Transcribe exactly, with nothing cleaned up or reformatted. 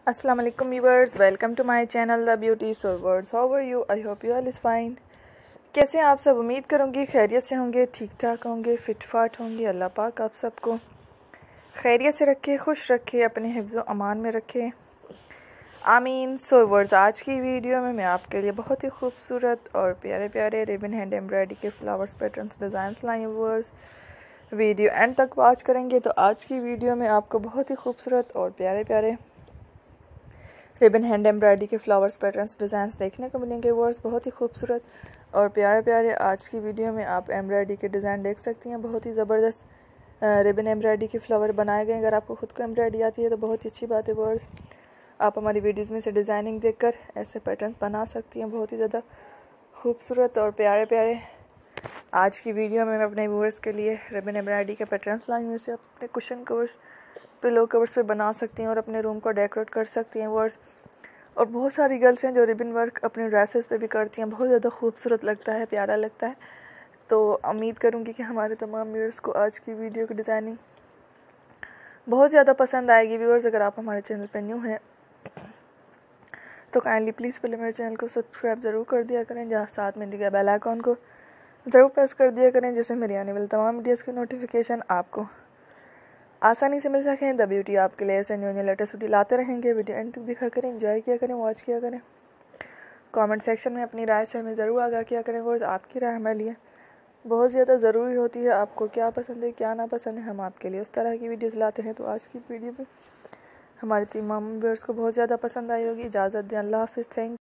अस्सलाम वालेकुम viewers, welcome to my channel the beauty swords. How are you? I hope you all is fine. कैसे हैं आप सब? उम्मीद करूँगी खैरियत से होंगे, ठीक ठाक होंगे, फिट फाट होंगे। अल्लाह पाक आप सबको खैरियत से रखे, खुश रखे, अपने हिफ्ज़ अमान में रखे, आमीन। सोवर्ड्स, आज की वीडियो में मैं आपके लिए बहुत ही खूबसूरत और प्यारे प्यारे रिबन हैंड एम्ब्रॉयडरी के फ्लावर्स पैटर्न्स डिज़ाइन लाई हूँ। व्यूअर्स, वीडियो एंड तक वॉच करेंगे तो आज की वीडियो में आपको बहुत ही खूबसूरत और प्यारे प्यारे रिबन हैंड एम्ब्रॉयडरी के फ्लावर्स पैटर्न्स डिज़ाइंस देखने को मिलेंगे। वर्स बहुत ही खूबसूरत और प्यारे प्यारे आज की वीडियो में आप एम्ब्रॉयडरी के डिज़ाइन देख सकती हैं। बहुत ही ज़बरदस्त रिबन एम्ब्रॉयडरी के फ्लावर बनाए गए। अगर आपको खुद को एम्ब्रॉयडरी आती है तो बहुत ही अच्छी बात है। वर्स, आप हमारी वीडियोज़ में से डिज़ाइनिंग देखकर ऐसे पैटर्न्स बना सकती हैं। बहुत ही ज़्यादा खूबसूरत और प्यारे प्यारे आज की वीडियो में मैं अपने व्यूअर्स के लिए रिबन एम्ब्रॉयडरी के पैटर्न्स लाई हूँ। इसे अपने कुशन कवर्स, पिलो कवर्स पे बना सकती हैं और अपने रूम को डेकोरेट कर सकती हैं। वर्ड्स, और बहुत सारी गर्ल्स हैं जो रिबन वर्क अपने ड्रेसेस पे भी करती हैं। बहुत ज़्यादा खूबसूरत लगता है, प्यारा लगता है। तो उम्मीद करूँगी कि हमारे तमाम व्यूअर्स को आज की वीडियो की डिज़ाइनिंग बहुत ज़्यादा पसंद आएगी। व्यूअर्स, अगर आप हमारे चैनल पर न्यू हैं तो काइंडली प्लीज़ पहले मेरे चैनल को सब्सक्राइब ज़रूर कर दिया करें, जहाँ साथ में दिया बेल आइकॉन को ज़रूर प्रेस कर दिया करें, जिससे मेरी आने वाली तमाम वीडियोज़ की नोटिफिकेशन आपको आसानी से मिल सकें। द ब्यूटी आपके लिए ऐसे न्यू न्यू लेटेस्ट वीडियो लाते रहेंगे। वीडियो एंड तक दिखा करें, एंजॉय किया करें, वॉच किया करें। कमेंट सेक्शन में अपनी राय से हमें ज़रूर आगाह किया करें। वो आपकी राय हमारे लिए बहुत ज़्यादा ज़रूरी होती है। आपको क्या पसंद है, क्या ना पसंद है, हम आपके लिए उस तरह की वीडियोज़ लाते हैं। तो आज की वीडियो में हमारे तमाम व्यूअर्स को बहुत ज़्यादा पसंद आई होगी। इजाज़त दें, अल्लाह हाफिज़, थैंक